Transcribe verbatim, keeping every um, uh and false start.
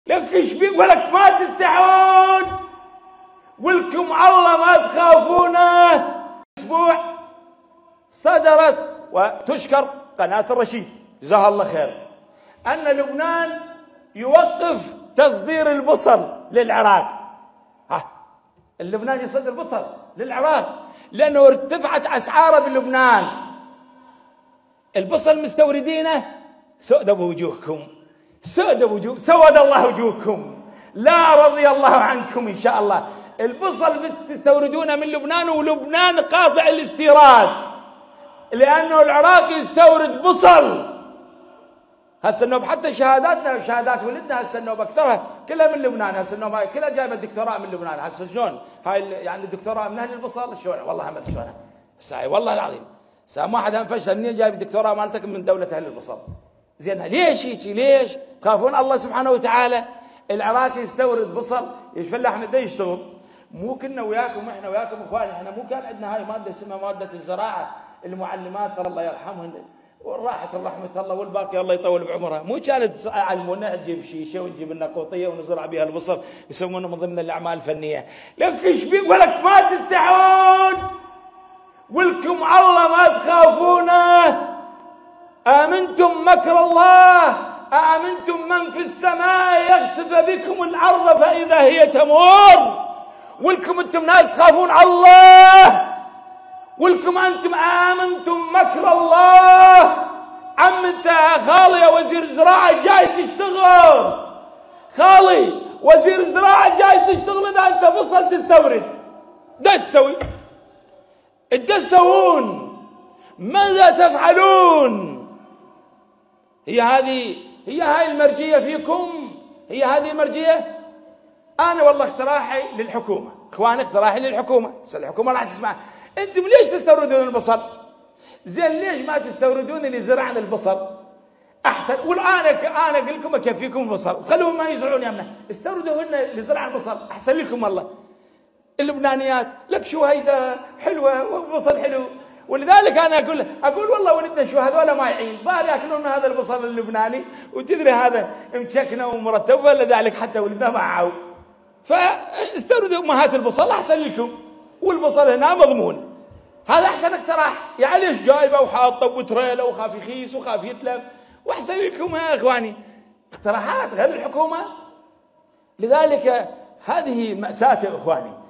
لك ايش بي ولك ما تستحون ولكم الله ما تخافونه. اسبوع صدرت وتشكر قناة الرشيد جزاها الله خير ان لبنان يوقف تصدير البصل للعراق. ها اللبنان يصدر بصل للعراق لانه ارتفعت اسعاره بلبنان. البصل مستوردينه سود بوجوهكم، سود بوجوه سود الله وجوهكم، لا رضي الله عنكم ان شاء الله. البصل تستوردونه من لبنان ولبنان قاطع الاستيراد لانه العراق يستورد بصل. هسه النوب حتى شهاداتنا شهادات ولدنا هسه النوب اكثرها كلها من لبنان. هسه النوب كلها جايبه الدكتوراه من لبنان. هسه شلون هاي يعني الدكتوراه من اهل البصل شلون؟ والله هم شلونها هسه والله العظيم سام واحد هم فشل منين جايب الدكتوراه مالتك من دوله اهل البصل. زين ليش هيك؟ ليش؟ تخافون الله سبحانه وتعالى. العراق يستورد بصل يفلح احنا يشتغل. مو كنا وياكم احنا وياكم اخواني، احنا مو كان عندنا هاي ماده اسمها ماده الزراعه، المعلمات ترى الله يرحمهن وراحت رحمه الله والباقي الله يطول بعمرها، مو كانت يعلمونا نجيب شيشه ونجيب لنا قوطيه ونزرع بها البصل يسمونه من ضمن الاعمال الفنيه. لك ايش بي ولك ما تستحون ولكم الله ما تخافونه. آمنتم مكر الله؟ آمنتم من في السماء يخسف بكم الأرض فإذا هي تمور؟ ولكم أنتم ناس تخافون الله؟ ولكم أنتم آمنتم مكر الله؟ عم أنت خالي يا وزير الزراعة جاي تشتغل، خالي وزير الزراعة جاي تشتغل إذا أنت بصل تستورد دا تسوي؟ دا تسوون؟ ماذا تفعلون؟ هي هذه هي هاي المرجية فيكم؟ هي هذه المرجية؟ أنا والله اقتراحي للحكومة، إخواني اقتراحي للحكومة، بس الحكومة راح تسمع. أنتم ليش تستوردون البصل؟ زين ليش ما تستوردون اللي زرعنا البصل؟ أحسن. والآن أنا أقول لكم أكفيكم البصل، خلوهم ما يزرعون يمنا، استوردوا هن اللي زرع البصل، أحسن لكم والله. اللبنانيات لك شو هيدا حلوة وبصل حلو. ولذلك انا اقول اقول والله ولدنا شو هذول ما يعين بالي ياكلون هذا البصل اللبناني وتدري هذا مشكنه ومرتب ولذلك حتى ولدنا ما عاو. فاستوردوا امهات البصل احسن لكم والبصل هنا مضمون. هذا احسن اقتراح. يعني ليش جايبه وحاطه بتريله وخاف يخيس وخاف يتلف واحسن لكم يا اخواني. اقتراحات غير الحكومه. لذلك هذه مأساة يا اخواني.